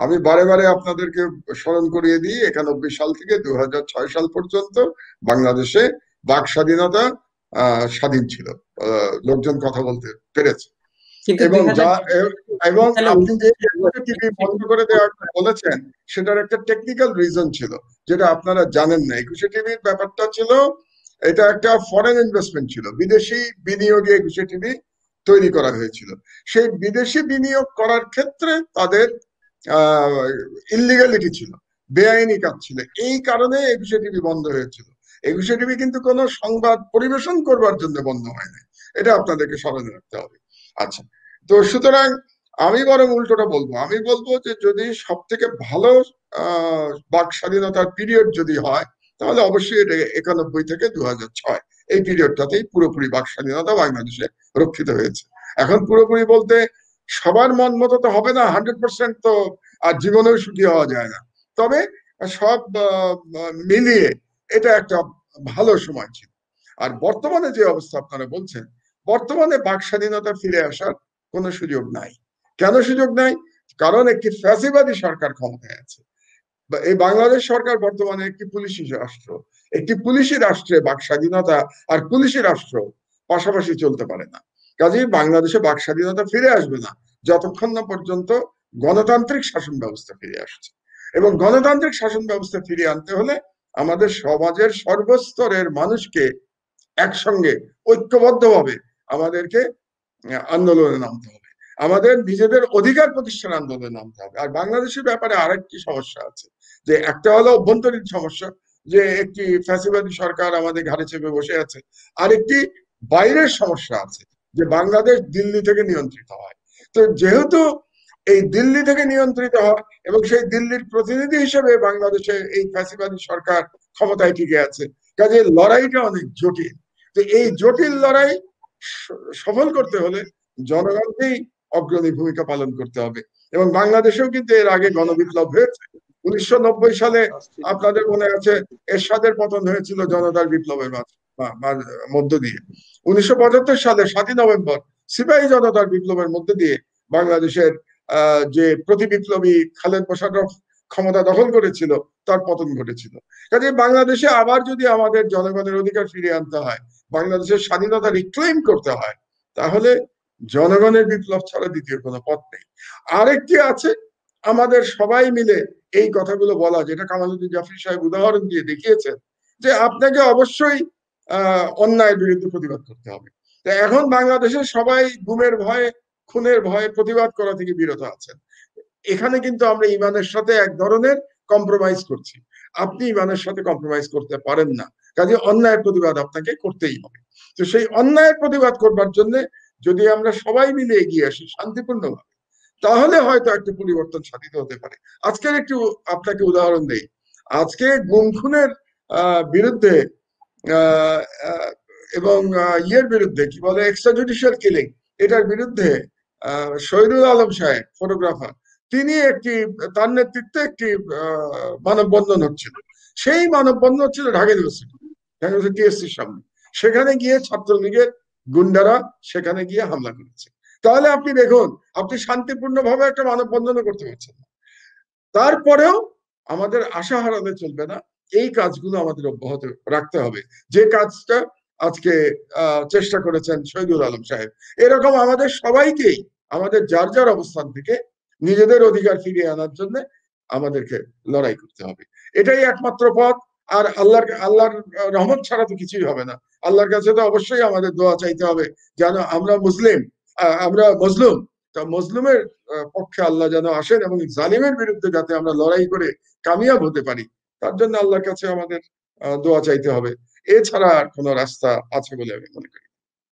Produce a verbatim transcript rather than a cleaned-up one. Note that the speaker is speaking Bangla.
আমি বারে বারে আপনাদেরকে স্মরণ করিয়ে দিই, একানব্বই সাল থেকে দুই হাজার ছয় সাল পর্যন্ত বাংলাদেশে বাক স্বাধীনতা আহ স্বাধীন ছিল, আহ, লোকজন কথা বলতে পেরেছে। কিন্তু এবং দুই হাজার যা এবং সালে আপনি যে একুশে টিভি বন্ধ করে দেওয়ার বলেছেন, সেটার একটা টেকনিক্যাল রিজন ছিল, যেটা আপনারা জানেন না। একুশে টিভির ব্যাপারটা ছিল, এটা একটা ফরেন ইনভেস্টমেন্ট ছিল, বিদেশি বিনিয়োগে একুশে টিভি তৈরি করা হয়েছিল। সেই বিদেশি বিনিয়োগ করার ক্ষেত্রে তাদের আহ ইলিগালিটি ছিল, বেআইনি কাজ ছিল। এই কারণে একুশে টিভি বন্ধ হয়েছিল। একুশে টিভি কিন্তু কোনো সংবাদ পরিবেশন করবার জন্য বন্ধ হয়নি, এটা আপনাদেরকে স্মরণে রাখতে হবে। আচ্ছা, তো সুতরাং আমি বরং উল্টোটা বলবো, আমি বলবো যে যদি সব থেকে ভালো আহ বাক স্বাধীনতার পিরিয়ড যদি হয়, তাহলে অবশ্যই এটা একানব্বই থেকে দু হাজার ছয় এই পিরিয়ডটাতেই পুরোপুরি বাক স্বাধীনতা বাংলাদেশে রক্ষিত হয়েছে। এখন পুরোপুরি বলতে সবার মন মতো তো হবে না, হান্ড্রেড পার্সেন্ট তো আর জীবনেও সুখী হওয়া যায় না। তবে সব মিলিয়ে এটা একটা ভালো সময় ছিল। আর বর্তমানে যে অবস্থা আপনারা বলছেন, বর্তমানে বাক স্বাধীনতা ফিরে আসার কোনো সুযোগ নাই। কেন সুযোগ নাই? কারণ একটি ফ্যাসিবাদী সরকার ক্ষমতায় আছে। এই বাংলাদেশ সরকার বর্তমানে একটি পুলিশি রাষ্ট্র। একটি পুলিশি রাষ্ট্রে বাক স্বাধীনতা আর পুলিশি রাষ্ট্র পাশাপাশি চলতে পারে না। কাজেই বাংলাদেশে বাক স্বাধীনতা ফিরে আসবে না যতক্ষণ না পর্যন্ত গণতান্ত্রিক শাসন ব্যবস্থা ফিরে আসছে। এবং গণতান্ত্রিক শাসন ব্যবস্থা ফিরিয়ে আনতে হলে আমাদের সমাজের সর্বস্তরের মানুষকে একসঙ্গে ঐক্যবদ্ধভাবে আমাদেরকে আন্দোলনে নামতে হবে, আমাদের নিজেদের অধিকার প্রতিষ্ঠান আন্দোলনে নামতে হবে। আর বাংলাদেশের ব্যাপারে আরেকটি সমস্যা আছে, যে একটা হলো অভ্যন্তরীণ সমস্যা, যে একটি ফ্যাসিবাদী সরকার আমাদের ঘাড়ে চেপে বসে আছে। আরেকটি বাইরের সমস্যা আছে, যে বাংলাদেশ দিল্লি থেকে নিয়ন্ত্রিত হয়। তো যেহেতু এই দিল্লি থেকে নিয়ন্ত্রিত হয় এবং সেই দিল্লির প্রতিনিধি হিসেবে বাংলাদেশে এই ফ্যাসিবাদী সরকার ক্ষমতায় টিকে আছে, কাজে লড়াইটা অনেক জটিল। তো এই জটিল লড়াই সফল করতে হলে জনগণকেই অগ্রণী ভূমিকা পালন করতে হবে। এবং বাংলাদেশেও কিন্তু এর আগে গণবিপ্লব হয়েছে। উনিশশো নব্বই সালে আপনাদের মনে আছে এরশাদের পতন হয়েছিল জনতার বিপ্লবের মধ্য দিয়ে। উনিশশো পঁচাত্তর সালে সাতই নভেম্বর সিপাহী জনতার বিপ্লবের মধ্য দিয়ে বাংলাদেশের আহ যে প্রতি বিপ্লবী খালেদ মোশাররফ ক্ষমতা দখল করেছিল, তার পতন ঘটেছিল। কাজে বাংলাদেশে আবার যদি আমাদের জনগণের অধিকার ফিরিয়ে আনতে হয়, বাংলাদেশের স্বাধীনতা রিক্লেইম করতে হয়, তাহলে জনগণের বিপ্লব ছাড়া দ্বিতীয় কোনো পথ নেই। আরেকটি আছে, আমাদের সবাই মিলে এই কথাগুলো বলা, যেটা কামালউদ্দিন জাফরি সাহেব উদাহরণ দিয়ে দেখিয়েছেন, যে আপনাকে অবশ্যই আহ অন্যায়ের বিরুদ্ধে প্রতিবাদ করতে হবে। তো এখন বাংলাদেশে সবাই গুমের ভয়ে, খুনের ভয়ে প্রতিবাদ করা থেকে বিরত আছেন। এখানে কিন্তু আমরা ইমানের সাথে এক ধরনের কম্প্রোমাইজ করছি। আপনি ইমানের সাথে কম্প্রোমাইজ করতে পারেন না, কাজে অন্যায়ের প্রতিবাদ আপনাকে করতেই হবে। তো সেই অন্যায়ের প্রতিবাদ করবার জন্য যদি আমরা সবাই মিলে এগিয়ে আসি শান্তিপূর্ণভাবে, তাহলে হয়তো একটা পরিবর্তন সাধিত হতে পারে। আজকের একটু আপনাকে উদাহরণ দেই। আজকে গুম খুনের বিরুদ্ধে এবং ইয়ের বিরুদ্ধে, কি বলে, এক্সট্রা জুডিশিয়াল কিলিং, এটার বিরুদ্ধে শহীদুল আলম সাহেব, ফটোগ্রাফার, তিনি একটি, তার নেতৃত্বে একটি মানববন্ধন হচ্ছিল। সেই মানববন্ধন হচ্ছিল ঢাকা ইউনিভার্সিটি, ঢাকা ইউনিভার্সিটি টিএসসির সামনে। সেখানে গিয়ে ছাত্রলীগের গুন্ডারা সেখানে গিয়ে হামলা করেছে। তাহলে আপনি দেখুন, আপনি শান্তিপূর্ণভাবে একটা মানববন্ধনও করতে পারছেন না। তারপরেও আমাদের আশা হারালে চলবে না, এই কাজগুলো আমাদের অব্যাহত রাখতে হবে, যে কাজটা আজকে চেষ্টা করেছেন শহীদুল আলম সাহেব। এরকম আমাদের সবাইকেই আমাদের যার যার অবস্থান থেকে নিজেদের অধিকার ফিরিয়ে আনার জন্য আমাদেরকে লড়াই করতে হবে। এটাই একমাত্র পথ। আর আল্লাহর আল্লাহর রহমত ছাড়া তো কিছুই হবে না। আল্লাহর কাছে তো অবশ্যই আমাদের দোয়া চাইতে হবে, যেন আমরা মুসলিম, আমরা মজলুম, তা মজলুমের পক্ষে আল্লাহ যেন আসেন এবং জালিমের বিরুদ্ধে যাতে আমরা লড়াই করে কামিয়াব হতে পারি, তার জন্য আল্লাহর কাছে আমাদের দোয়া চাইতে হবে। এছাড়া আর কোনো রাস্তা আছে বলে আমি মনে করি।